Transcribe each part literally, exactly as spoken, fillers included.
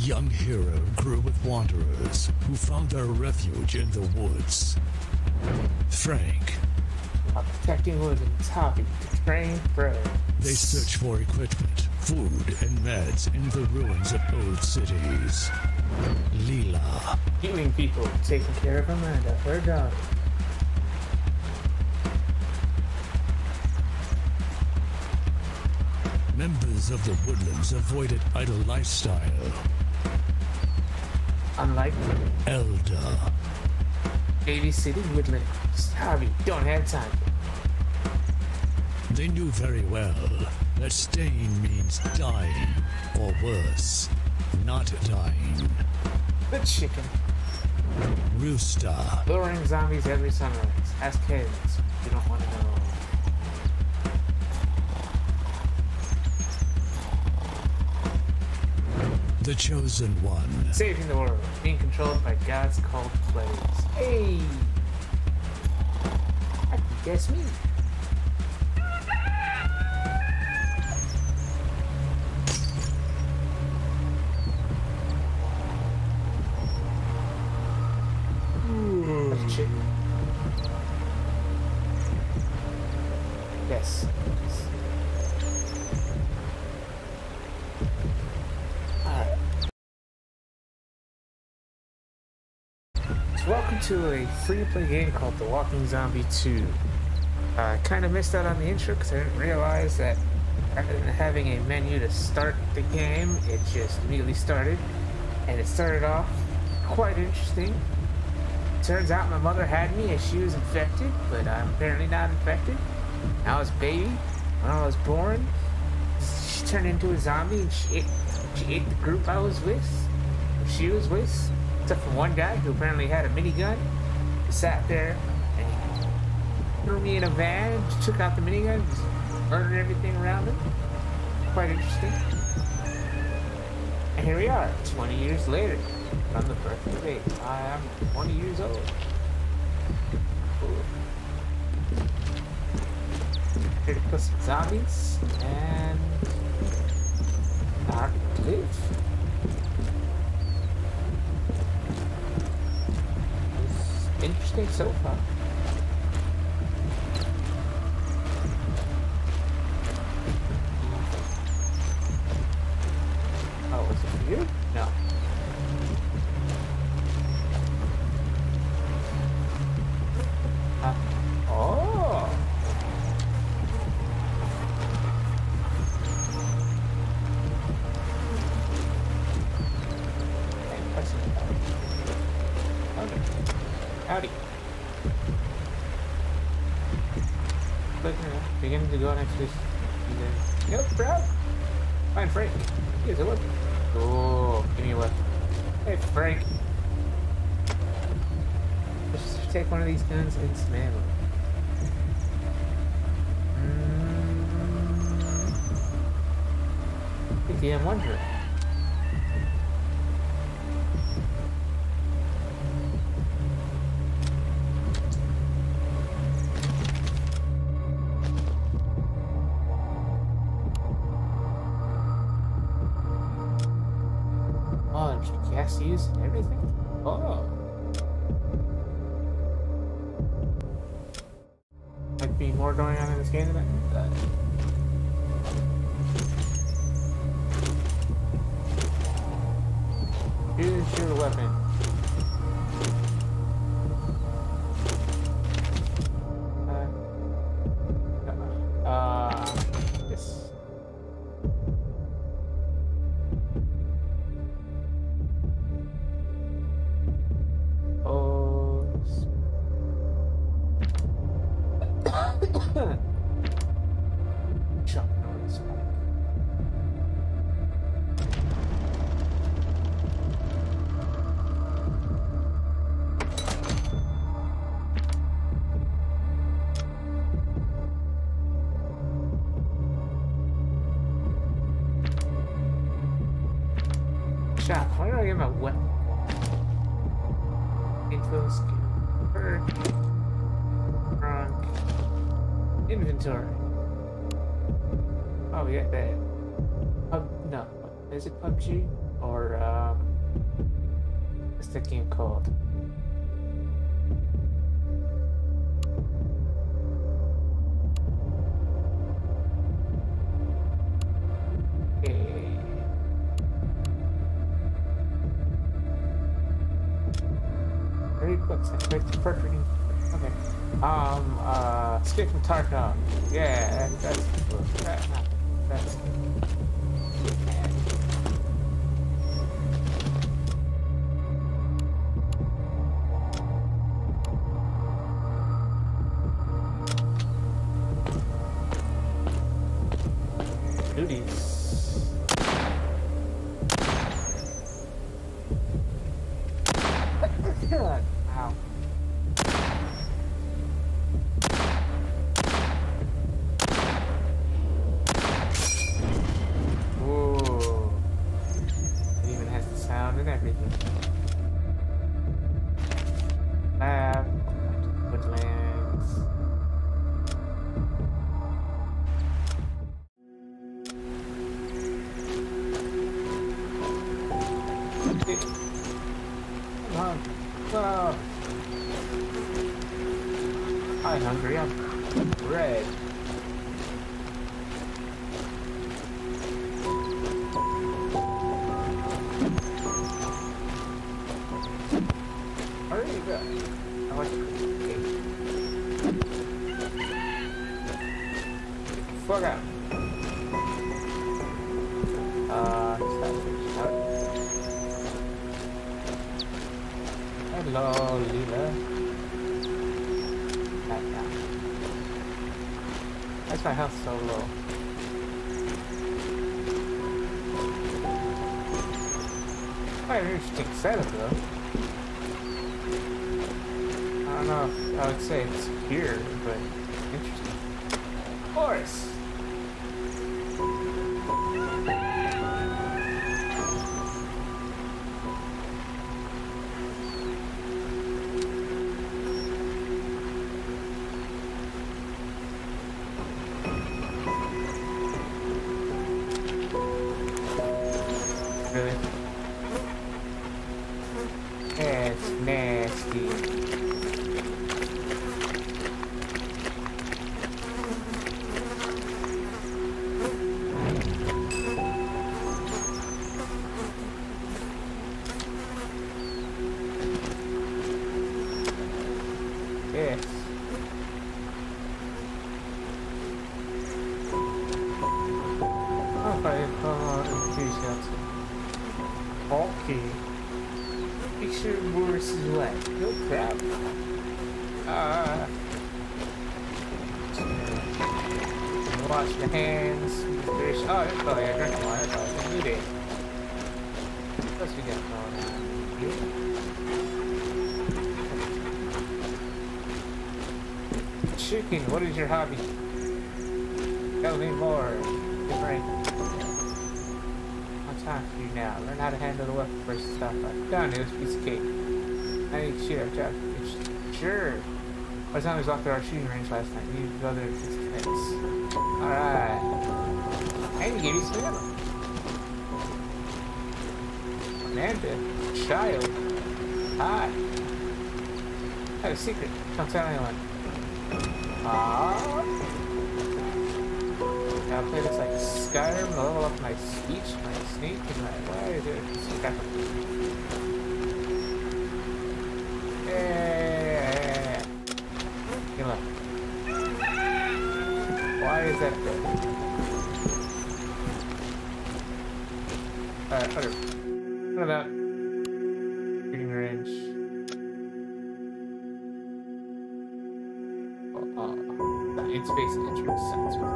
young hero grew with wanderers who found their refuge in the woods. Frank. While protecting wood in his hobby to train brother. They search for equipment, food, and meds in the ruins of old cities. Leela. Healing people, taking care of Amanda, her daughter. Members of the Woodlands avoided idle lifestyle. Unlike Elda. babysitting Woodlands. Hobby, don't have time. They knew very well that staying means dying, or worse, not dying. The chicken. Rooster. Luring zombies every sunrise. Ask kids. You don't want to know. The Chosen One. Saving the world. Being controlled by God's called plagues. Hey! I can guess me. That's a chicken. Yes. Alright. So welcome to a free-to-play game called The Walking Zombie two. I uh, kind of missed out on the intro because I didn't realize that rather than having a menu to start the game, it just immediately started. And it started off quite interesting. Turns out my mother had me as she was infected, but I'm apparently not infected. I was a baby. When I was born, she turned into a zombie and she ate, she ate the group I was with, or she was with, except for one guy who apparently had a minigun. He sat there and he threw me in a van and just took out the minigun and just murdered everything around him. Quite interesting. And here we are, twenty years later. On the birth of the baby. I am twenty years old. Cool. Here to kill some zombies and not live. It's interesting so far. Oh, was it for you? No. Oh! Okay. Howdy. Look, beginning to go next to this. Yep, bro. Fine, Frank. Here's a weapon. Oh, give me a weapon. Hey, Frank. Let's just take one of these guns and slam them. Mm. Yeah, I'm wondering. Oh, there's gas used and everything? Oh. Might be more going on in this game than I thought. Here's your weapon. Uh, uh, this. Oh. Chuck Norris. Shot. Why do I get my weapon? Info skill. Perk. Trunk. Inventory. Oh, we got that. Pub, no. Is it P U B G? Or, um, what's that game called? Okay. Very quick, first reading. Okay. Um, uh, Escape from Tarkov. Yeah, that, that's, that, that's, duties. Ow. Whoa. It even has the sound and everything. Lab, woodlands. Come on. Oh. I'm hungry. I'm red. Where are you going? I like the cake. Fuck out. Uh, savage. Hello, Leela. Not now. Why's my health so low? Quite an interesting setup, though. I don't know if I would say it's secure, but interesting. Of course! Really? That's nasty. Yes. Okay, come on, enthusiasm. Okay. Make sure Boris is wet. No crap. Uh, wash the hands. Fish. Oh, there's probably a drink of water. Oh, it's a new day. What else we got going on here? Chicken, what is your hobby? Tell me more. Different. No time for you now. Learn how to handle the weapon versus stuff. I've done it. It was a piece of cake. I need to shoot. I've tried. Sure. By the time we walked through our shooting range last night, we needed to go there in sixty minutes. Alright. I need to give you some ammo. Amanda. Child. Hi. I have a secret. Don't tell anyone. Aww. Now play this like Skyrim, level up my speech, my sneak, and my why is it? Yeah. Come on. Why is that good? Alright, okay. What about shooting range? Oh, uh, in space entrance sounds good.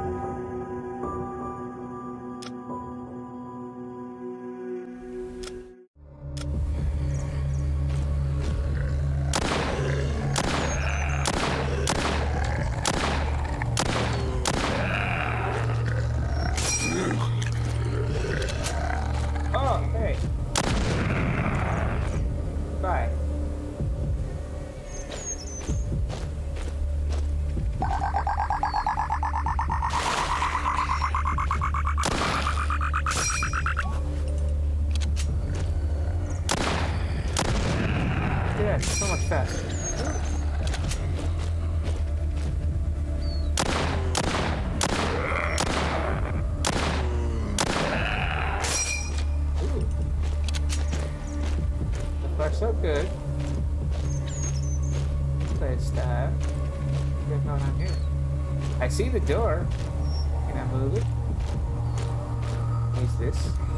uh, what's going on here? I see the door. Can I move it? What's this?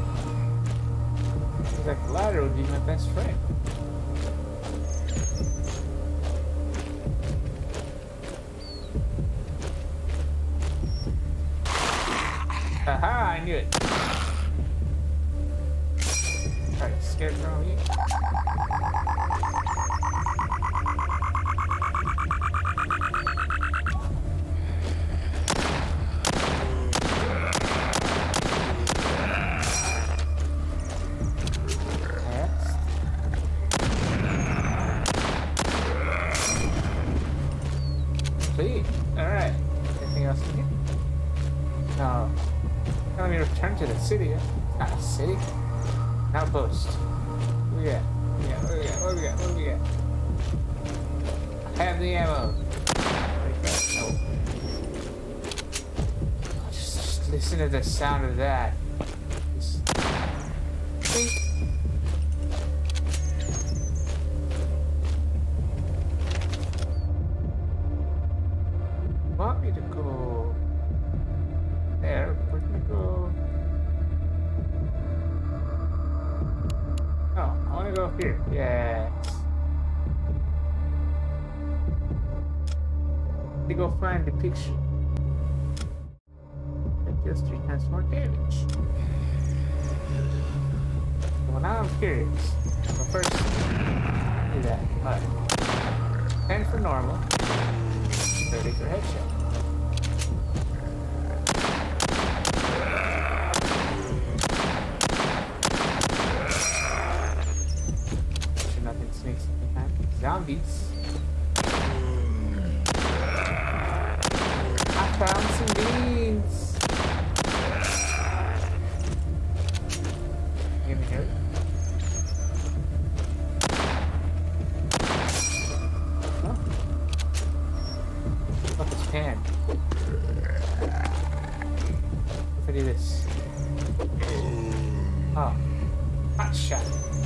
Seems like the ladder would be my best friend. Aha, I knew it. Try to scare from you. Please. Alright. Anything else in here? No. Let me return to the city. Not a city. Outpost. What do we got? What do we got? What do we got? What do we got? I have the ammo. No. Just, just listen to the sound of that. Just think. Want me to go there? Where can I go? Oh, I want to go up here. Yes. To go find the picture. That deals three times more damage. Well, now I'm curious. Well, first, do that. Alright. ten for normal. thirty for headshot. Sure nothing sneaks up behind me. Zombies. I found some beans. Give me here. Huh? Look, it's pan. If I do this. Oh. Hot shot.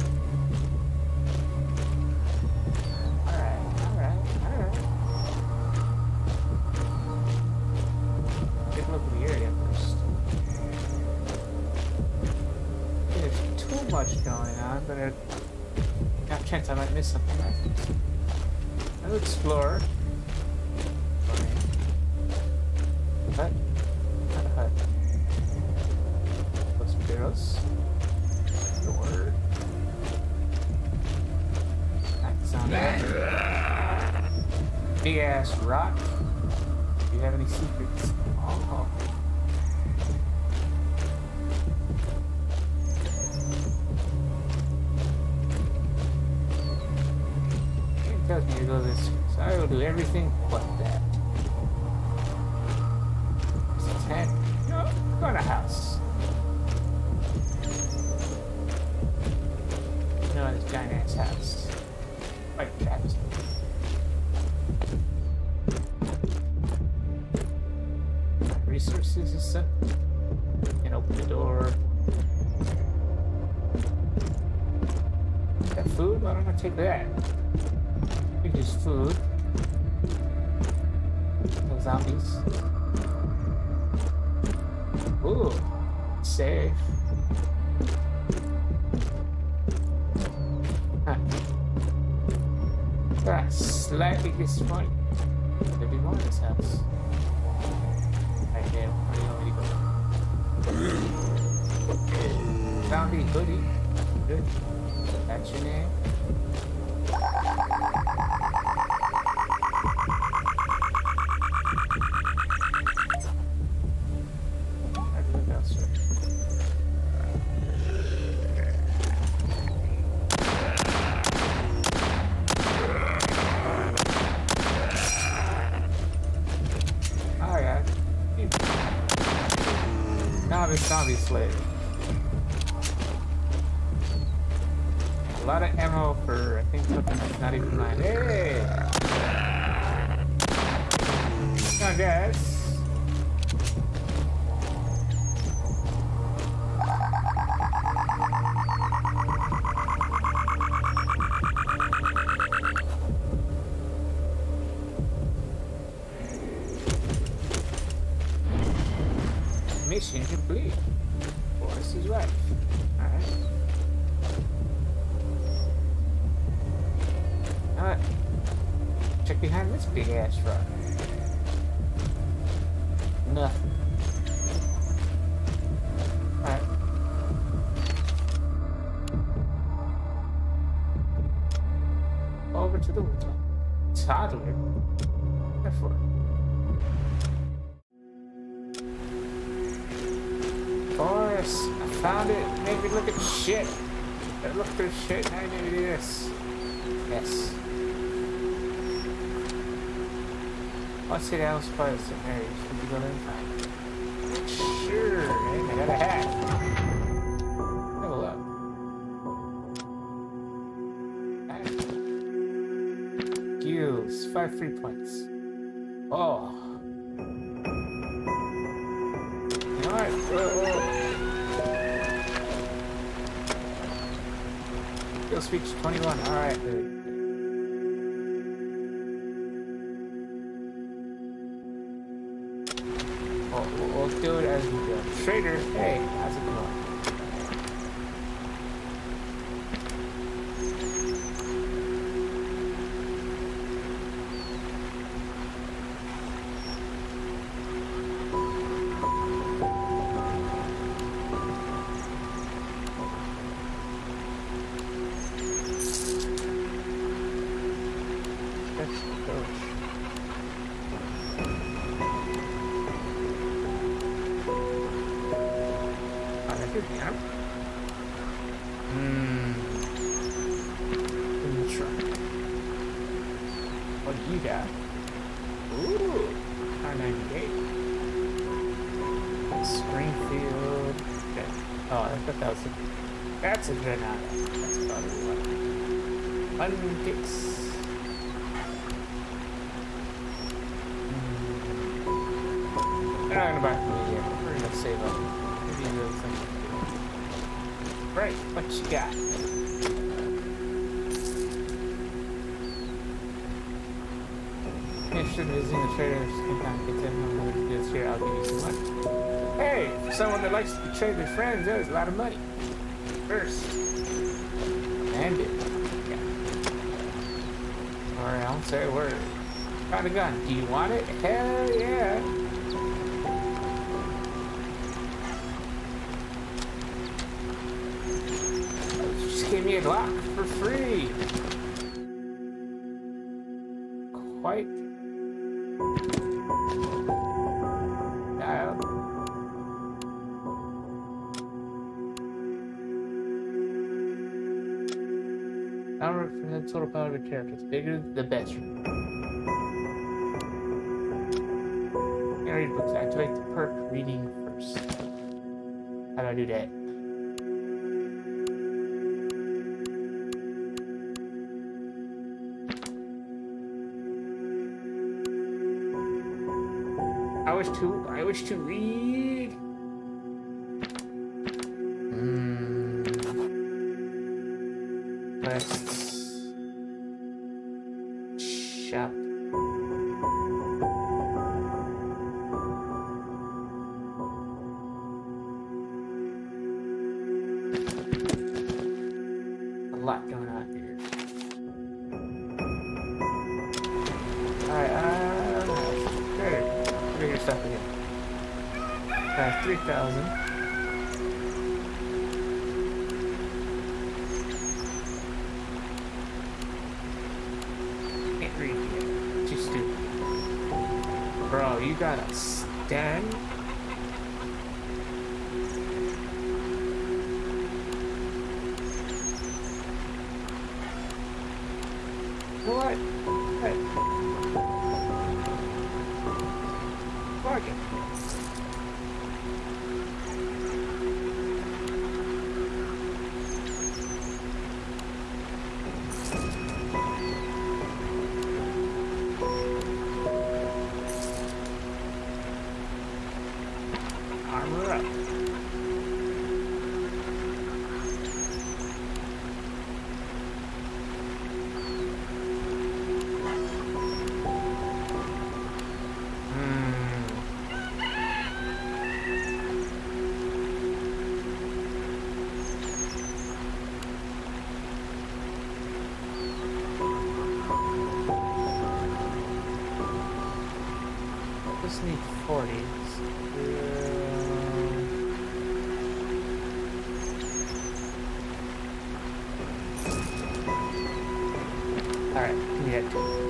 Alright, alright, alright. Take a look at the area first. Okay, there's too much going on, but there's a chance I might miss something. I'll explore. Hut? Not a hut. Los barrels. Door. That's on there. Big ass rock. Do you have any secrets? Oh. It tells me to go this way, so I will do everything but that. No, go in a house. No, this giant ass house. Like traps. Resources is set. And open the door. That food? Why don't I take that? I think there's food. No zombies. Ooh, safe. Huh. Ah, slightly disappointed. There'll be more in this house. Right there, where do you want me to go? Zombie hoodie. Good. That's your name? Zombie slave. A lot of ammo for, I think, something that's not even mine. Hey! Come on, guys. information complete. Boris is right. Alright. Alright. Check behind this big ass truck. Nothing. Alright. Over to the window. Toddler. Therefore. Boris, I found it. Made me look at shit. I looked through shit and I need to do this. Yes. Let's see the Alice Buzz and Mary. Should we go there and find it? Sure, man. I got a hat. Level up. Gills. Five free points. Oh. You know what? Whoa, whoa. Skill speech twenty-one. Alright, dude. We'll do it as we go. Trader, hey, how's it going? Let's go. Yeah. Hmm. In the truck. What do you got? Ooh, R ninety-eight. Springfield. Okay. Oh, I thought that was a. That's a Granada. That's probably what. One kicks. Hmm. They're not gonna buy from me yet. We're gonna save up. Maybe those things. Right, what you got? Interested in visiting the trader, just came down to get ten. I'm going to do this here, I'll give you some money. Hey, for someone that likes to betray their friends, there's a lot of money. First. And it. Yeah. Alright, I won't say a word. Found a gun. Do you want it? Hell yeah. Gave me a Glock for free. Quite. Dial. Number from the total power of the character. The bigger, the better. Read books. Activate the perk reading first. How do I do that? I wish to. I wish to read. Hmm. Quests. Shop. A lot going on here. Alright, uh, there. Bigger stuff again. Uh, three thousand. Can't read yet. Too stupid. Bro, you got a stand? What? What? Bargain. Armor up. just need forty. Alright, give me that too.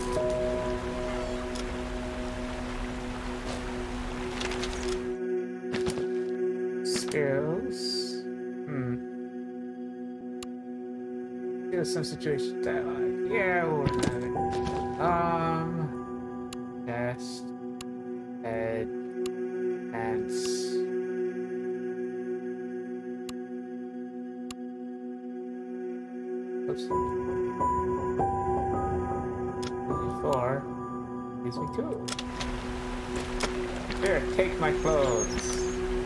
Skills. Hmm. Skills, some situation dialogue. Yeah, we'll have it. Um. Chest. Head. Hands. Oops. Four. Gives me two. Here, take my clothes.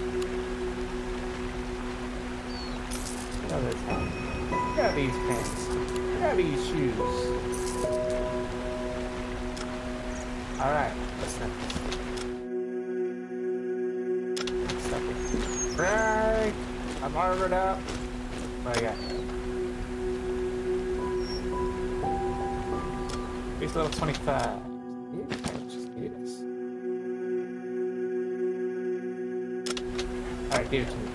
Another time. Grab these pants. Grab these shoes. Alright, what's next? Stop it. Right! I'm armored up. What do I got? Here's level twenty-five. Yeah, just do this. Alright, give it to me.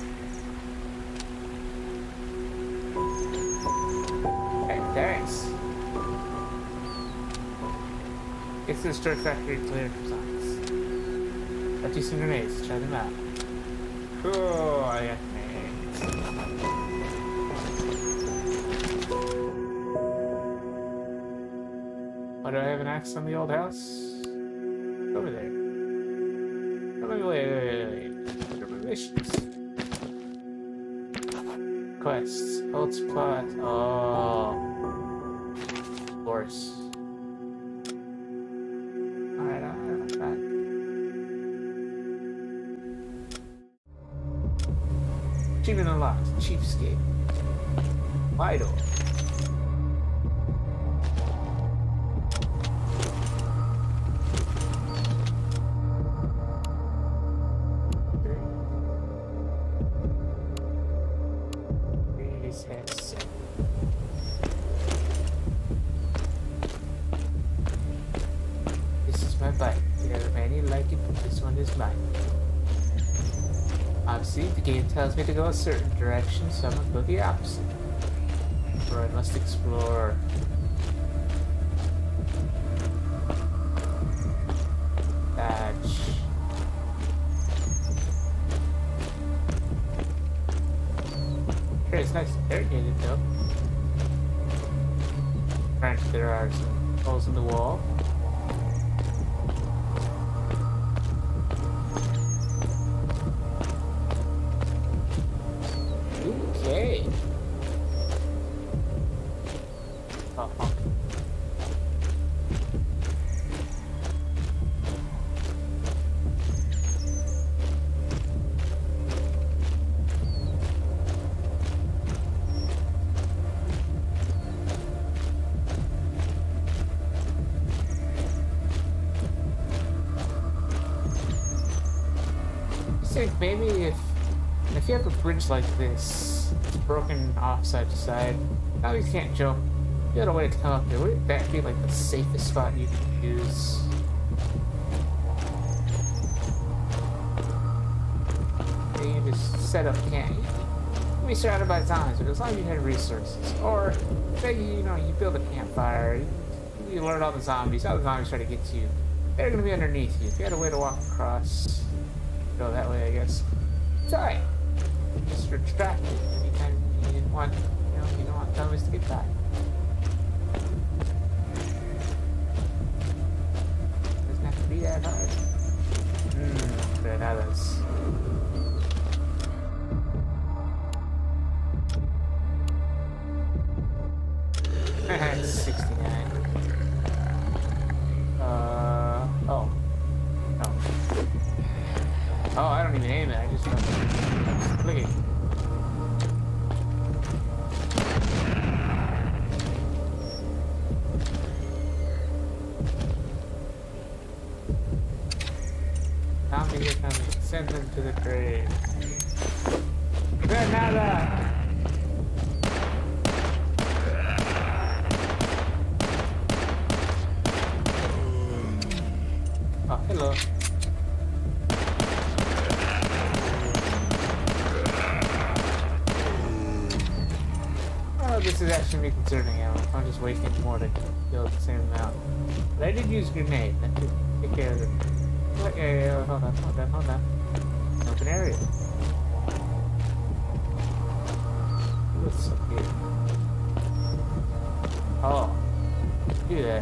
Thanks. It's the destroy factory clear from zombies. Got you some grenades, try them out. Cool, I got grenades. Oh, do I have an axe on the old house? Over there. Oh, wait, wait, wait, wait. What are my missions? Quests. Hold spot. Oh. Of course. Alright, alright, alright. Achievement unlocked. Cheapskate. Vital. Obviously, the game tells me to go a certain direction, so I'm gonna go the opposite. Where I must explore. Badge. Here, it's nice and irrigated though. Granted, there are some holes in the wall. Okay. Uh-huh. I think maybe if if you have a bridge like this, it's broken off side to side, now you can't jump. You got a way to come up there. Wouldn't that be like the safest spot you could use? You can just set up camp. You can be surrounded by zombies, but as long as you have resources. Or, say, you know, you build a campfire, you, you alert all the zombies, all the zombies try to get to you. They're gonna be underneath you. If you had a way to walk across, go that way, I guess. Sorry. Just retract it anytime you didn't want, you know, you don't want zombies to get back. Doesn't have to be that hard. Mmm, but now that's. sixty-nine. Uh, oh. Oh. Oh, I don't even aim it, I just click it. Zombie here coming. Send them to the grave. Granada! Oh, Hello. Oh, this is actually me concerning ammo. I'm just wasting more to kill the same amount. But I did use a grenade. That could take care of it. Oh, yeah, yeah, yeah, hold on, hold on, hold on. Open area. What's up here? Oh. Do that.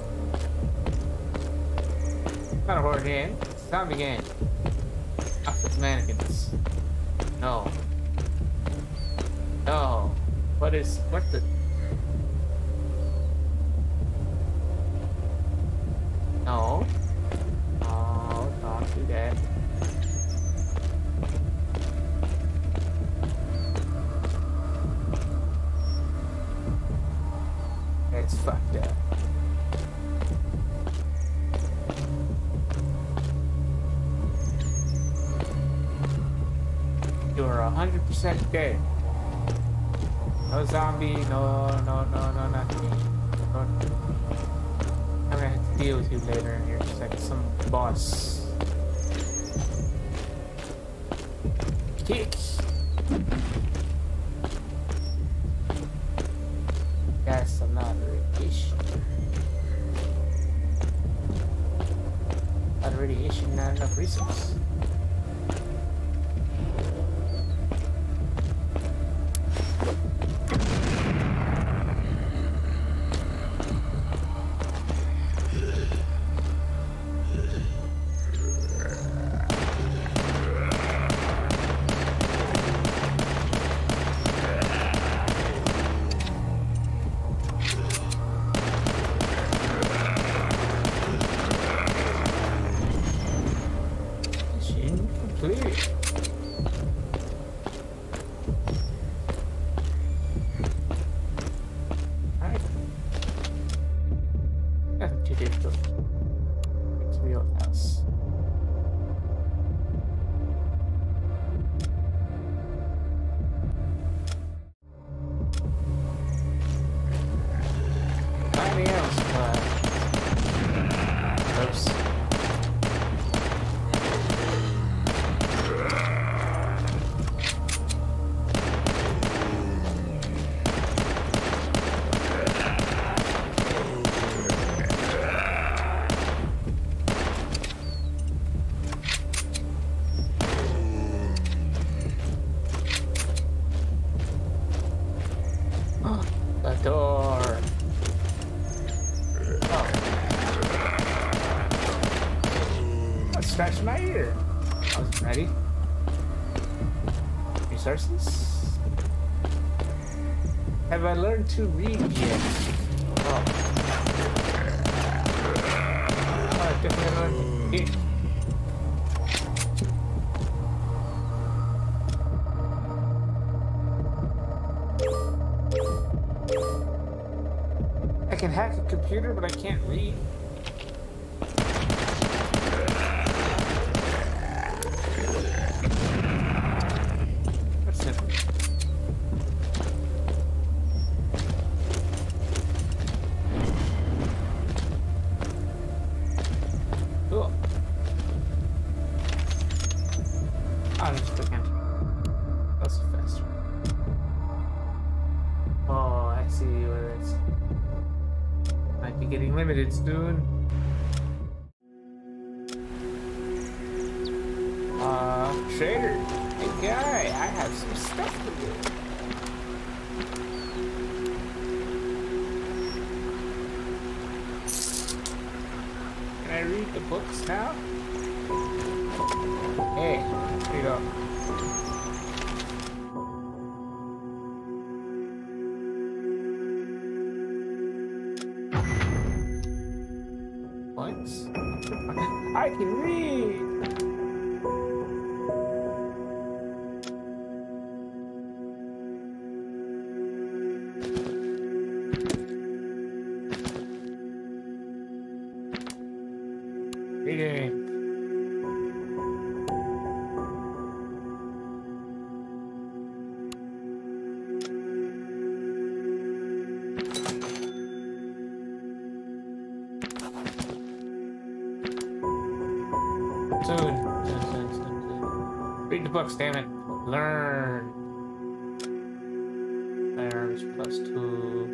Not a horror game. It's a zombie game. Outfit mannequins. No. No. What is... What the... No. Oh, don't do that. It's fucked up. You're a hundred percent dead. No zombie, no, no, no, no, nothing. No, I'm gonna have to deal with you later in here, just like some boss. Kick! That's another issue. Not a radiation, not enough resources. Door. Oh. I scratched my ear. I wasn't ready. Resources? Have I learned to read yet? Oh. Oh, I definitely learned to read. I can hack a computer, but I can't read. That's simple. Cool. I'll just click enter. That's faster. Oh, I see where it's. Might be getting limited soon. Uh, trader. Hey guy, I have some stuff for you. Can I read the books now? Hey, here you go. I can read. Reading. Soon. Soon, soon, soon, soon. Read the books, damn it. Learn. Firearms plus two.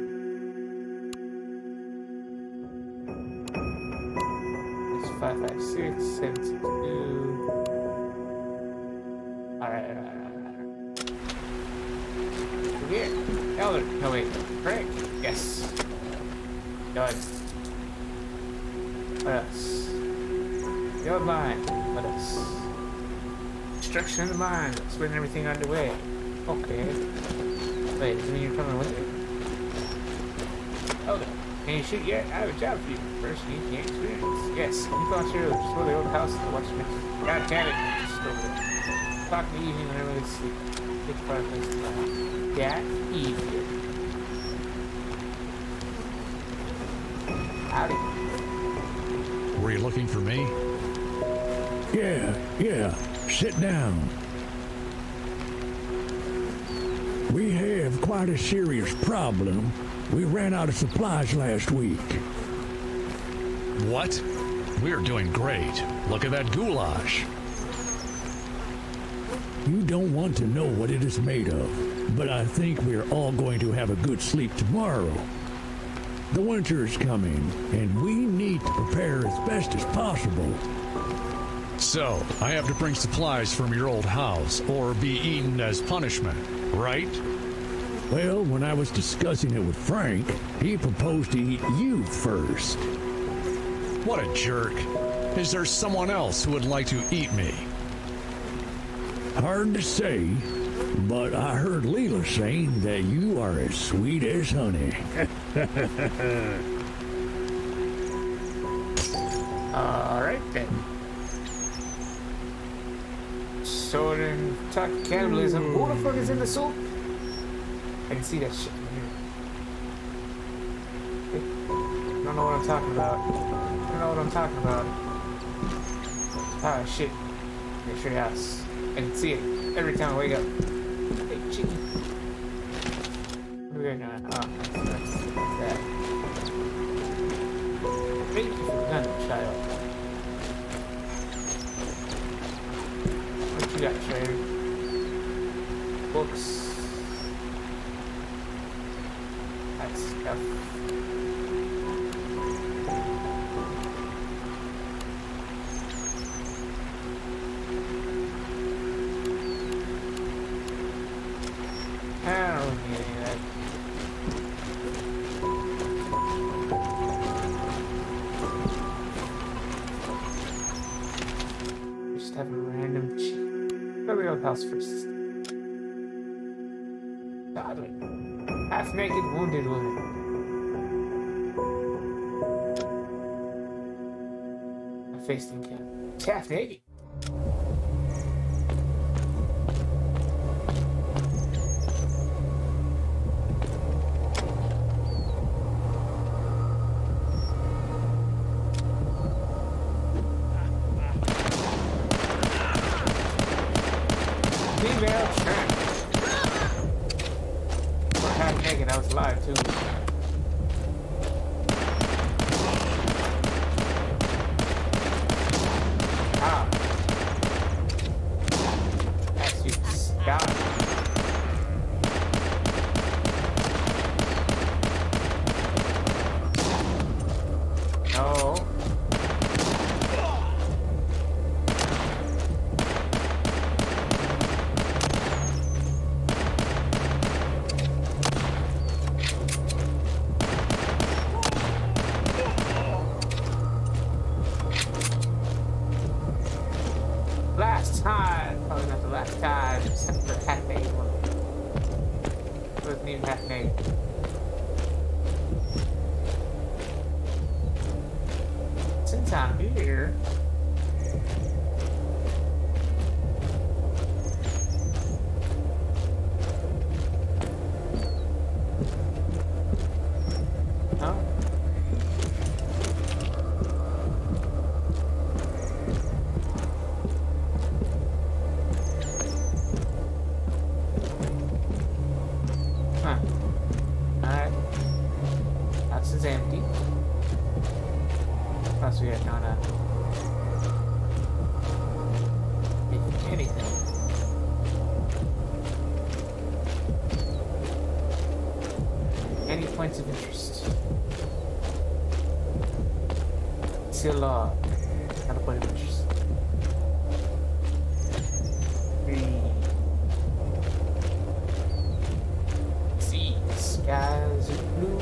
It's five five six, seven six two. Alright, alright, alright, alright. Here. Elder. No, wait. Frank. Yes. Done. What else? Your mind. What else? Destruction of the mind. Spreading everything underway. Okay. Wait, does it mean you're coming with me? Elder. Can you shoot yet? I have a job for you. First, you need to gain experience. Yes. You thought you were just the old house and watch me. God damn it. Just over there. Talk in the evening whenever they sleep. Take the fireplace to the house. That evening. Howdy. Were you looking for me? Yeah, yeah. Sit down. We have quite a serious problem. We ran out of supplies last week. What? We're doing great. Look at that goulash. You don't want to know what it is made of, but I think we're all going to have a good sleep tomorrow. The winter is coming, and we need to prepare as best as possible. So, I have to bring supplies from your old house, or be eaten as punishment, right? Well, when I was discussing it with Frank, he proposed to eat you first. What a jerk. Is there someone else who would like to eat me? Hard to say, but I heard Leela saying that you are as sweet as honey. Alright then. Sword and talk cannibalism. Who the fuck is in the soup? I can see that shit from here. I don't know what I'm talking about. I don't know what I'm talking about. Ah, shit. Make sure house. I can see it every time I wake up. Hey, chicken. What are we gonna? Oh, that's, that's that. Thank you for the gun, child. What you got, trader? Books. That stuff. I don't need any of that. Just have a random cheat. Go to the old house first. Godly. Half naked, wounded woman. I faced him, Ken. Half naked. Female tramp. Or half naked, I was alive too. Ah. That's you. Stop. No. Last time, probably not the last time, except for the half naked one. It wasn't even half naked. Since I'm here, huh? Huh. Alright. House is empty. Plus we had Nana. anything. Any points of interest? Still, uh, not a point of interest. Three. See, skies are blue.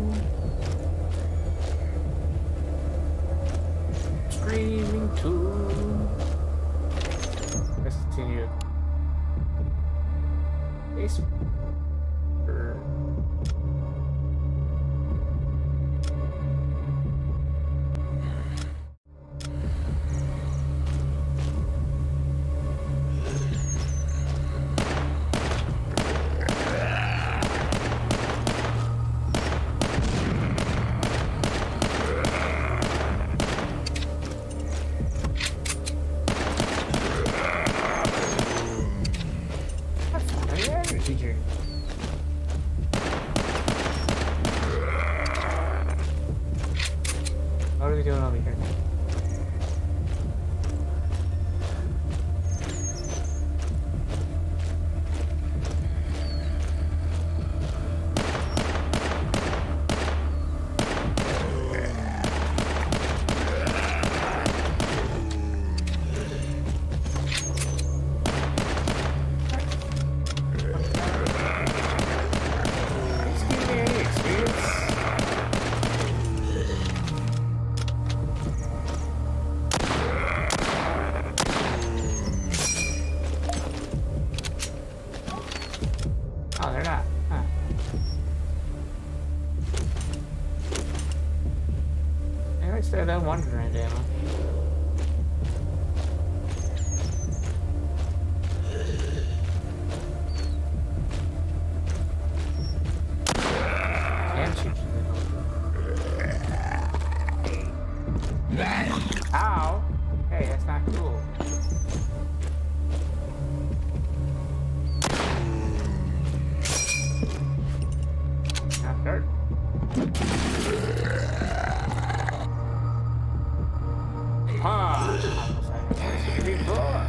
Screaming too. Let's continue. Base. Teacher. What are we doing over here? Oh, they're not. Huh. Maybe I still have one grand ammo. Can't shoot you. Ow! Hey, that's not cool. Dirt. Ah, before.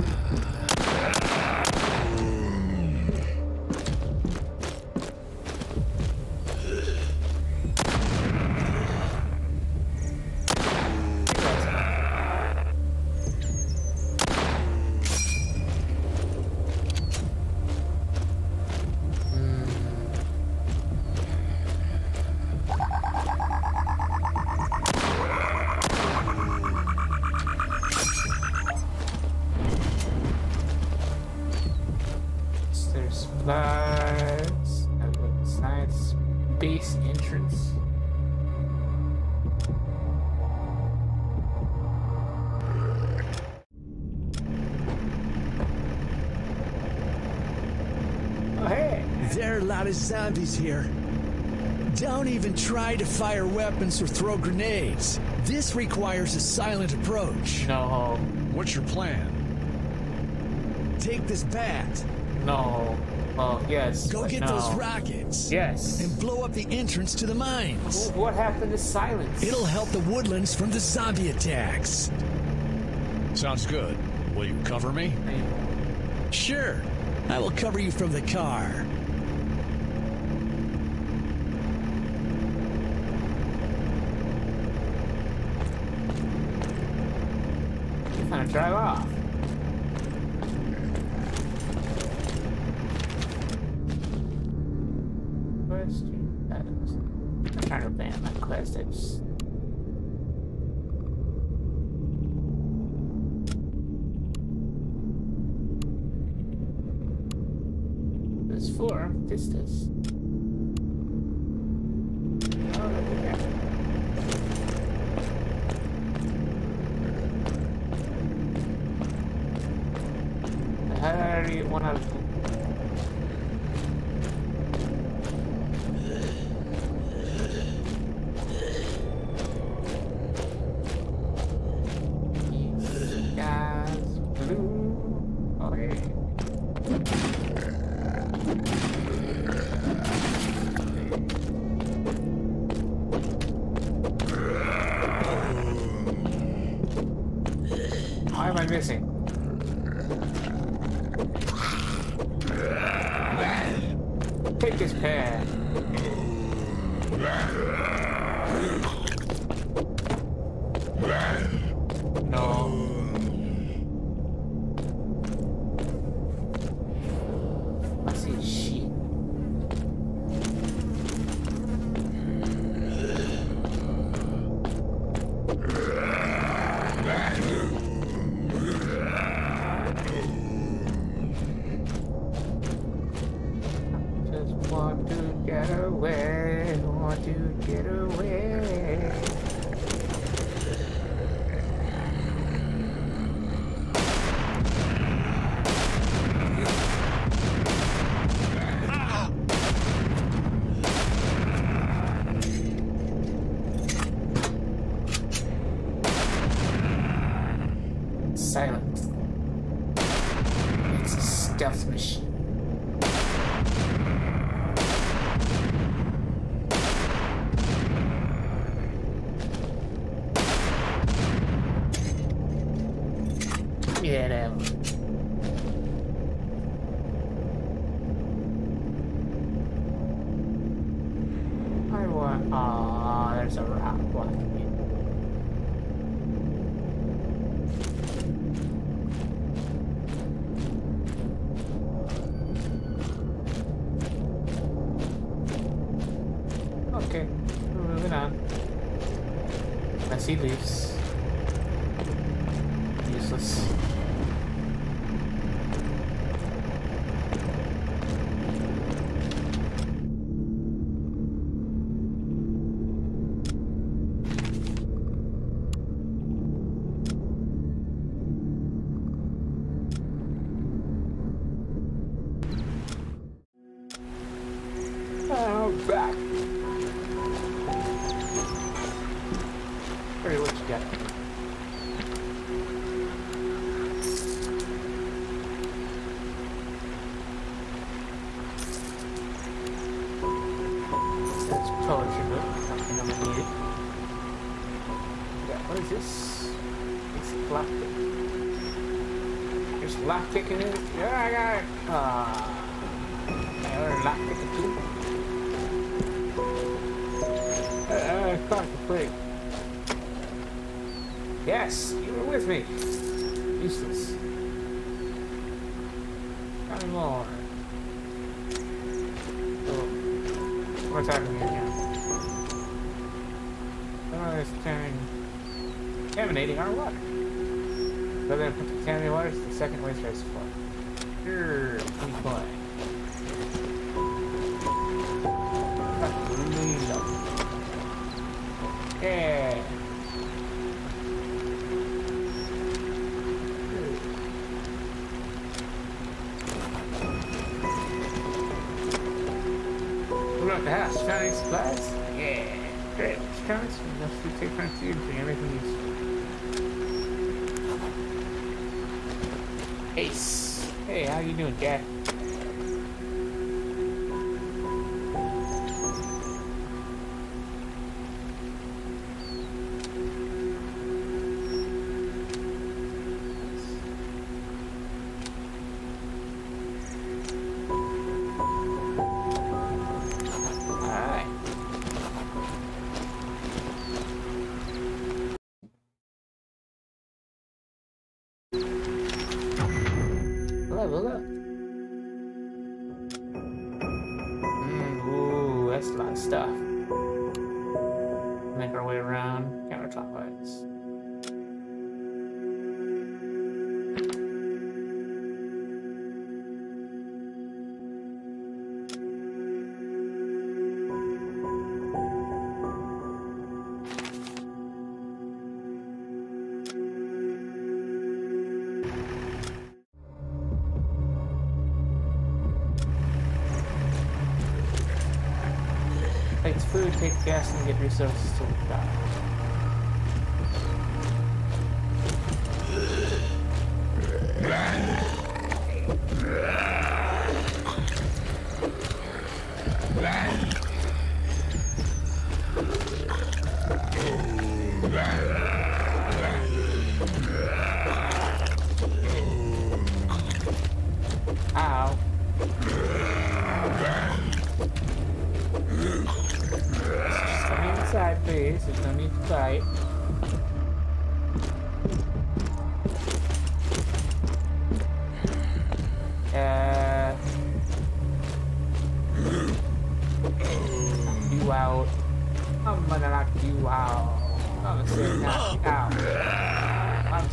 Supplies, science base entrance. Oh, hey! There are a lot of zombies here. Don't even try to fire weapons or throw grenades. This requires a silent approach. No. What's your plan? Take this bat. No. Oh, yes. Go get no. those rockets. Yes. And blow up the entrance to the mines. What happened to silence? It'll help the woodlands from the zombie attacks. Sounds good. Will you cover me? Sure. I will cover you from the car. He's gonna drive off. I'm trying to ban my quest. I just... There's four vistas. Oh, look at that. How do you want to... Why am I missing? take this pad. No. I see shit. Just want to get away, want to get away. Silence. It's a stealth machine. Give me that ammo. I want. Ah, there's a rock blocking it. Okay, we're moving on. I see leaves. Useless. Oh, back. Hurry, what you got? That's potion book. I think I'm gonna need it. Yeah, what is this? It's lockpick. There's lockpick in it. Yeah, I got it. Ah, yeah, there's lockpick too. Uh, I caught the plate. Yes, you were with me. Useless. Tell me more. Oh, what's happening here now? Oh, it's turning. Contaminating our water. Rather than put the contaminated water to the second waste reservoir. Sure, keep going. Yeah. What about the house? Found any supplies? Yeah. Great. Which comments? Enough food, take from food, bring everything useful. Ace. Hey, how you doing, Jack? Level up. Mm, ooh, that's a lot of stuff. Make our way around counterclockwise. Takes food, take gas, and get resources to the dock. Ow.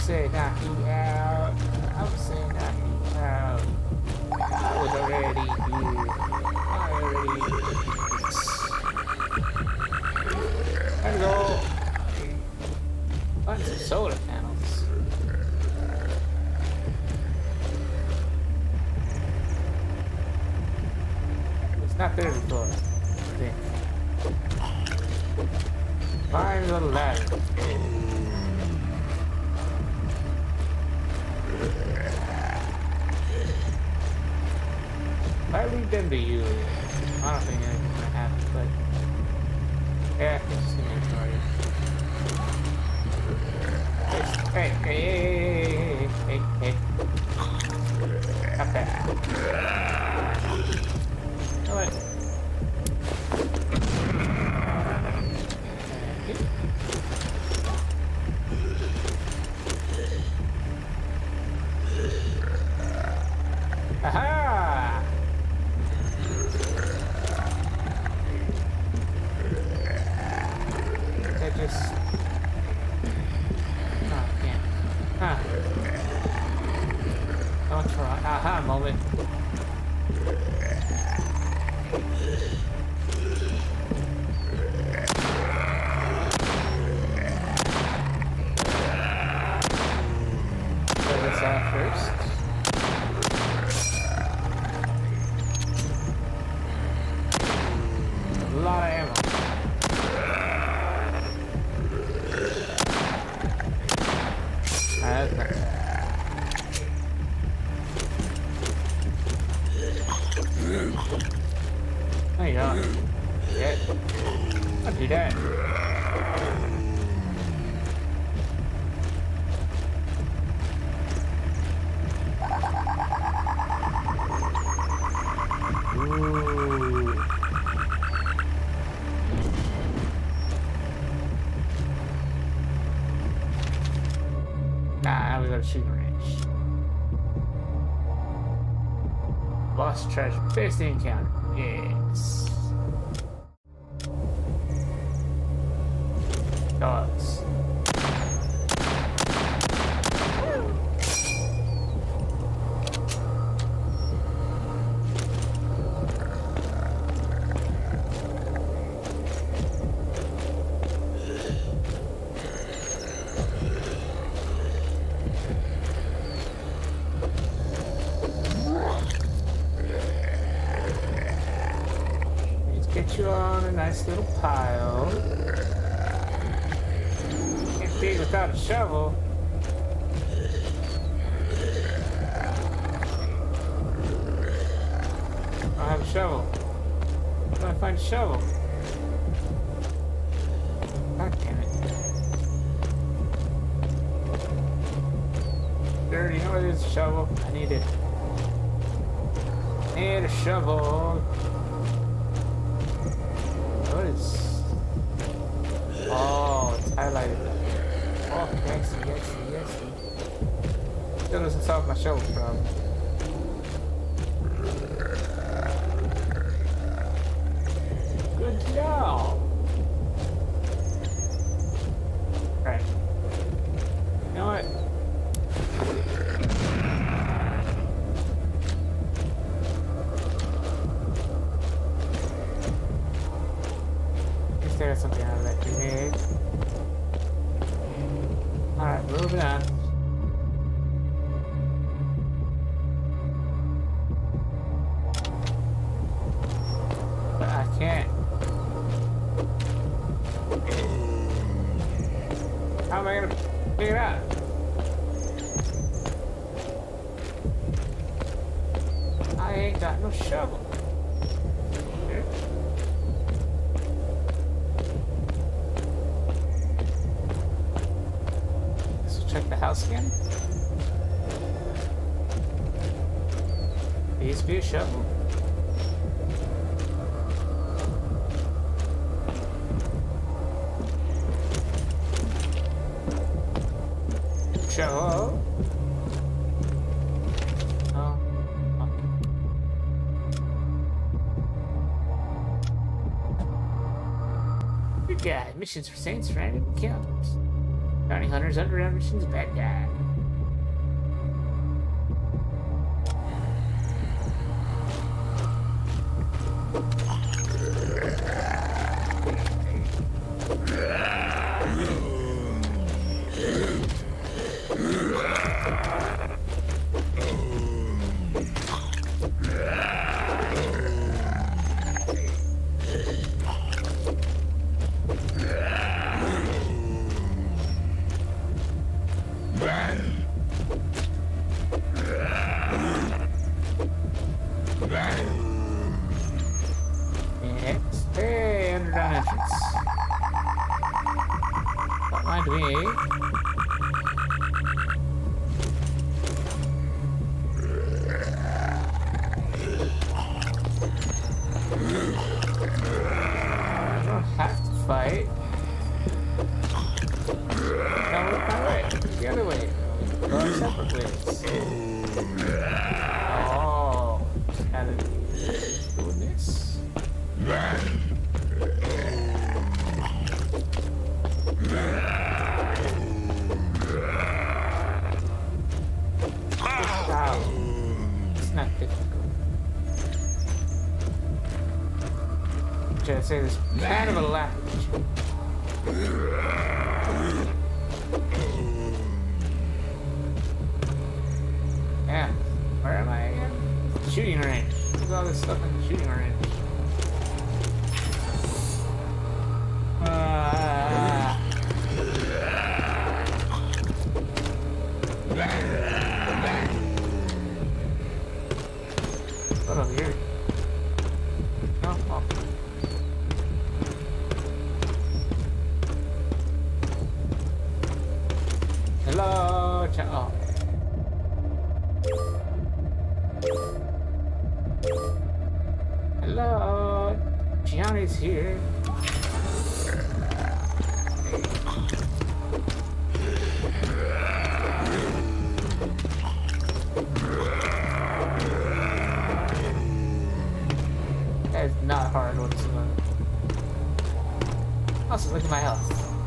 say knock you out. I would say knock you out. I was already here. I already Let's go. Bunch of solar panels. It's not there before, I think. Find the ladder. I leave them to you. I don't think anything's gonna happen, but yeah, it's just gonna ignore you. Hey, hey, hey, hey, hey, hey. Okay. All right. Aha! That just... Oh, yeah. Huh. Don't try. Aha, moment. Throw this out first. A lot of ammo. That's nice. There you go. Yeah. I'll do that. Ooh. Nah, we got a shooting range. Lost treasure. Face the encounter. Yes. Dogs. Get you on a nice little pile. Can't dig without a shovel. I don't have a shovel. Where do I find a shovel? God damn it. There, you know where there's a shovel? I need it. Need a shovel. What is... Oh, it's highlighted. Oh, yes, yes, yes. Still doesn't solve my shovel problem. Good job. Right. You know what? There's something out of that grenade. Alright, moving on. But I can't. How am I gonna figure it out? I ain't got no shovel. Check the house again. There used to be a shovel. Shovel. Oh. Oh. Good guy. Missions for Saints, random encounters. Bounty hunters, underground missions, bad guy. Next, hey, underground entrance. Don't mind me. I don't have to fight. No, look my way. The other way. Go our separate ways. Oh, kind of doing this. Wow. It's not difficult. Should I say this? Kind of a laugh. Yeah. Where am I again? Shooting range. What's all this stuff in the shooting range? Uh, what over here? No? Oh. Hello, ch oh. Hello, Gianni's here. That's not hard whatsoever. Also, look at my health.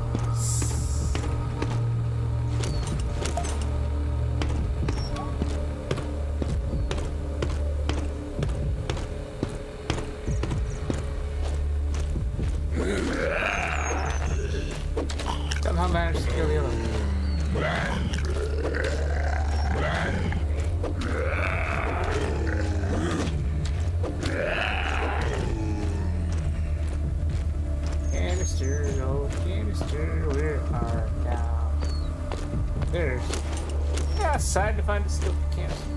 Somehow managed to kill the other one. Canister, no canister, we are down. There's. Yeah, outside to find a steel canister.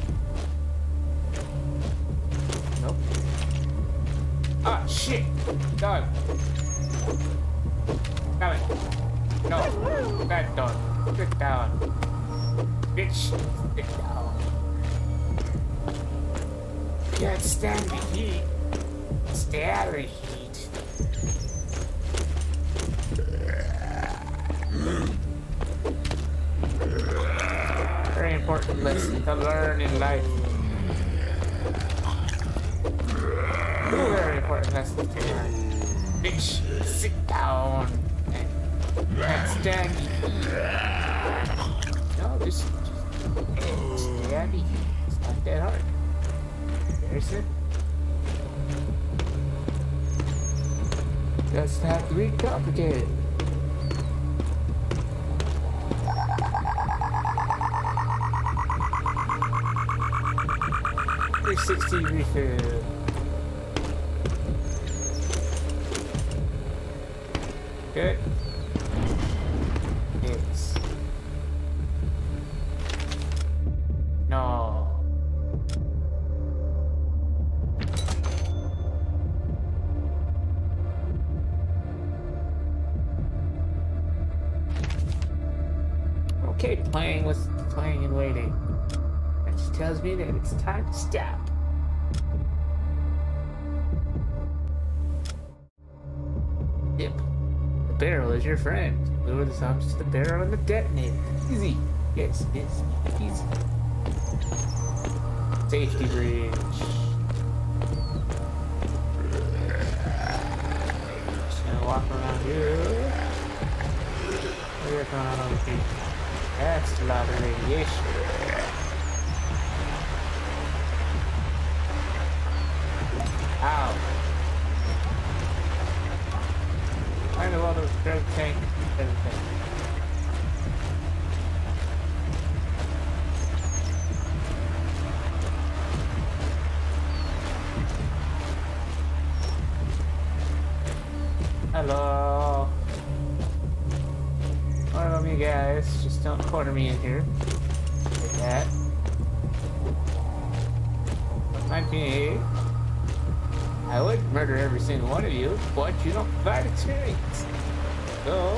Nope. Ah, shit! Dog. Got it. No, bad dog. Sit down. Bitch, sit down. Can't stand the heat. Stay out of the heat. Very important lesson to learn in life. Two very important lessons to learn. Bitch, sit down. Can't stand the heat. No, this is just stay out of the heat. It's not that hard. There's it. Doesn't have to be complicated. three sixty refill. Good. Yes. No. Okay, playing with playing and waiting. That just tells me that it's time to stop. Yep. The barrel is your friend. Lure the zombies to the barrel and the detonator. Easy. Yes, yes, easy. Safety bridge. Just gonna walk around here. What do you got going on over here? That's a lot of radiation. Ow. Find a lot of drug tank, everything. Hello. Welcome, you guys. Just don't corner me in here. Like that. Might be. I would murder every single one of you, but you don't provide experience. So.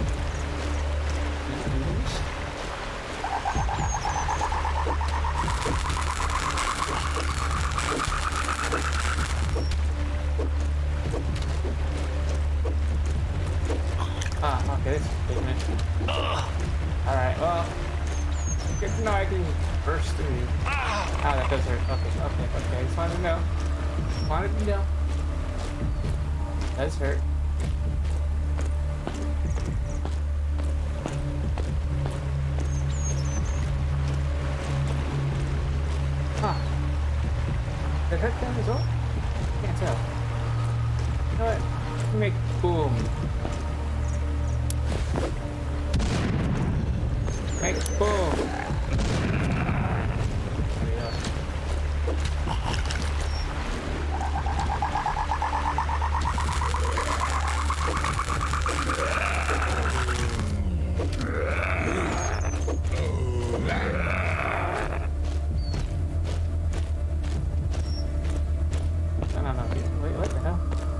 Ah, okay, this is a big mission. Alright, well, good to know I can burst through. Ah, that does hurt. Okay, okay, okay. I just wanted to know. Just wanted to know. Does hurt. Huh. Did it hurt them as well? Can't tell. You know what? Let me make boom. Make boom. There we go. No, no, no. Wait, what the hell?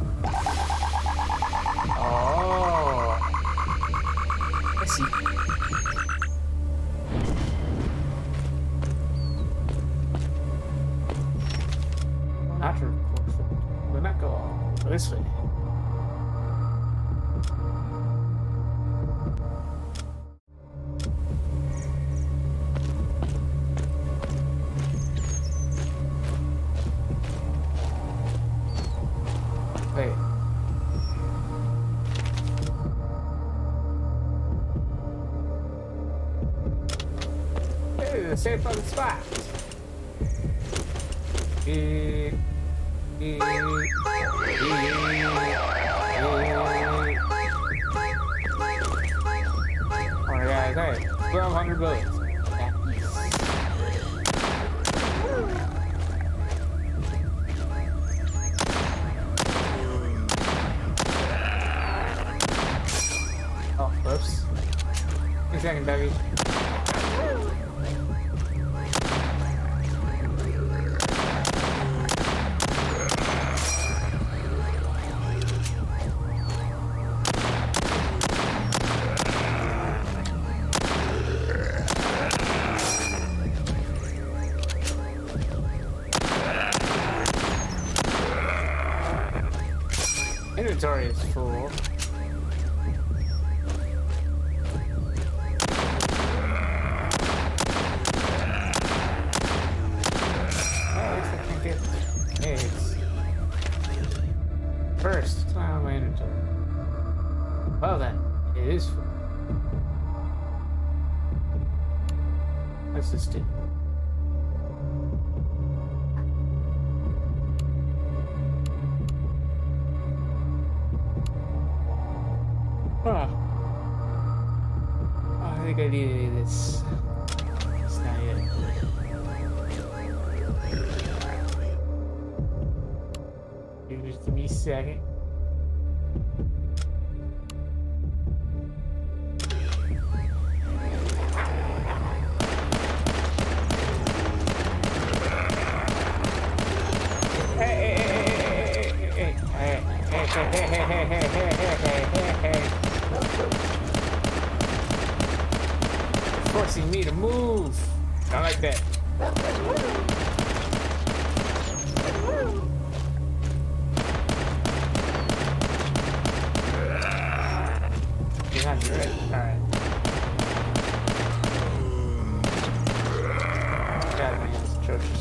Oh. I see. Not to record. We'll not go all this way. Wait. Hey, the safe on the spot. Eh. Alright guys, hey, twelve hundred bullets. Oh, whoops. One second, baby. Inventory is full. Oh, at least I can get eggs. First, it's not on my inventory. Well then, it is full. What's this do? Huh. Oh, I think I need this. It's not it. Just give me a second. Forcing me to move. I like that. You're not good. Alright. God, man, it's atrocious.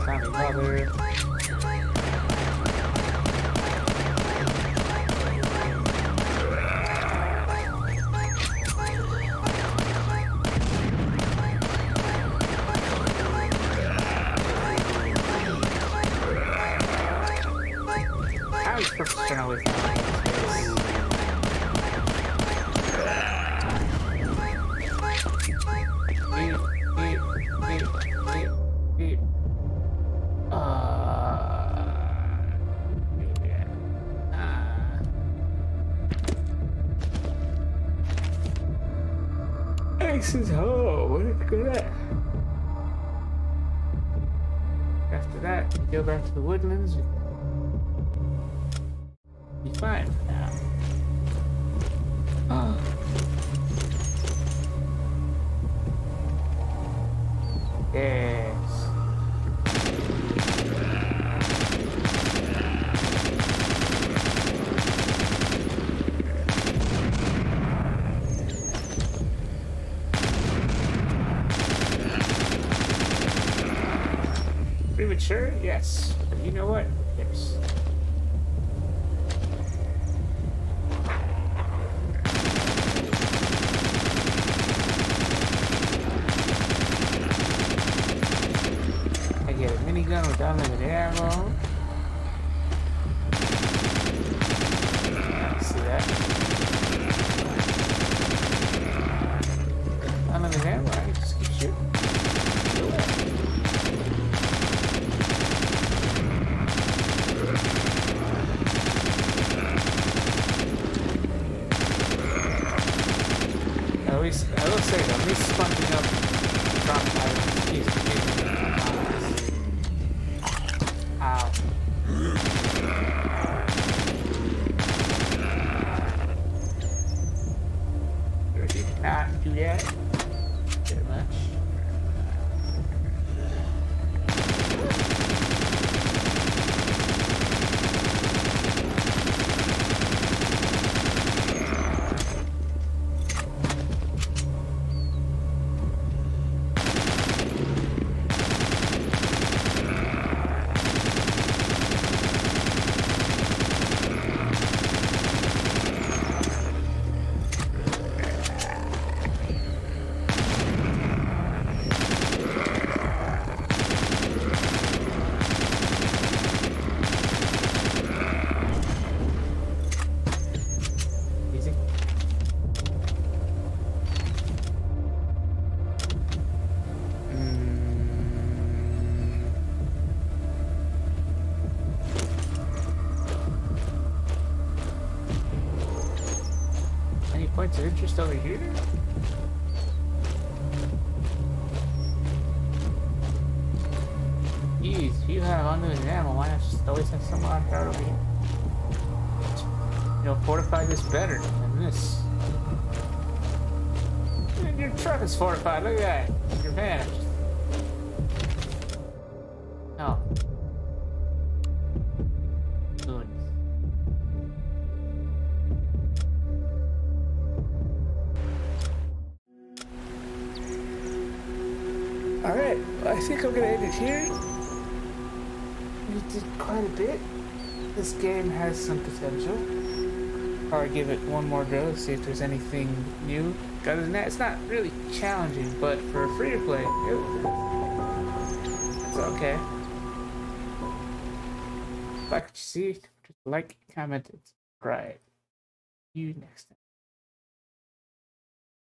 zombie mother. How is Purpose turn away from me? Axe's Hole. Where did it go at? After that, we go back to the woodlands. Be fine for now. Oh. Yes. Premature? Yes. You know what? Yes. I get a minigun with unlimited ammo. See that? Unlimited ammo, I can just keep shooting. At least, I will say, at least sponging up drop items keeps me honest. Ow. Sure did not do that. Very much. Points of interest over here? Jeez, if you have unlimited ammo, why not just always have someone on guard over here? You know, fortify this better than this. And your truck is fortified, look at that. Your van. Oh. Good. Alright, well, I think I'm gonna end it here. We did quite a bit. This game has some potential. Probably give it one more go, see if there's anything new. Other than that, it's not really challenging, but for free to play, it, it's okay. Like what you see, just like, comment, and subscribe. See you next time.